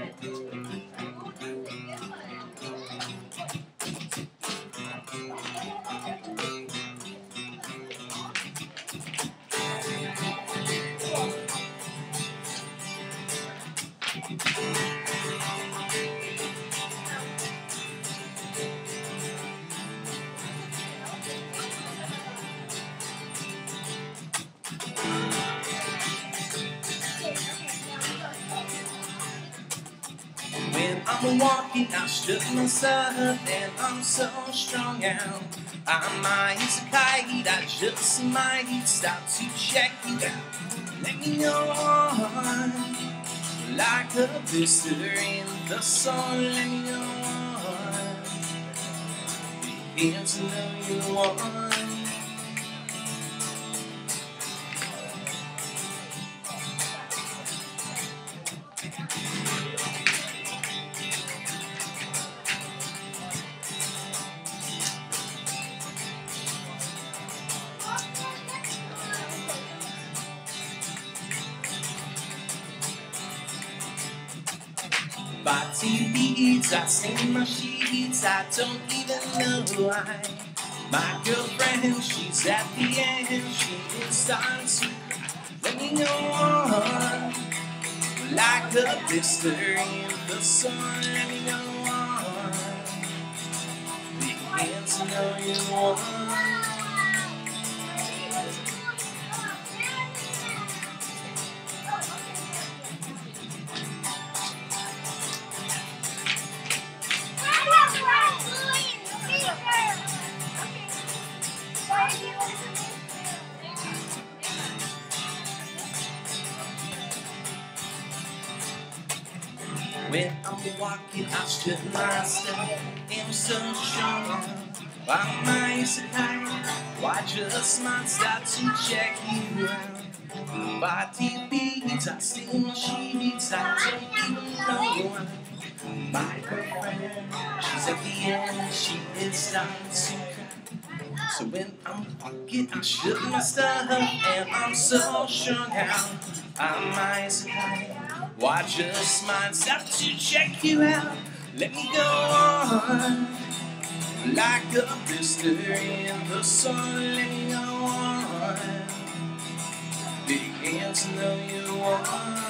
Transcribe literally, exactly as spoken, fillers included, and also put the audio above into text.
When I'm walking, I shook myself and I'm so strung out. I might kite, I just might stop to check you out. Let me know, like a blister in the sun. Let me know, begin to know you want. Body beats, I sing my sheets, I don't even know why. My girlfriend, she's at the end, she is starting to cry. Let me know, like a blister in the sun. Let me know, begin to know you want. When I'm walking, I strip myself, am so strong. Why am I so tired? Why just might stop to check you out? Body beats, I sing my sheets, I don't even know why. My girlfriend, she's at the end, she is starting to cry. So when I'm walking, I shook my stuff, and I'm so strung out. I'm so tired. Why just might stop to check you out? Let me go on, like a blister in the sun. Let me go on, begin to know you want.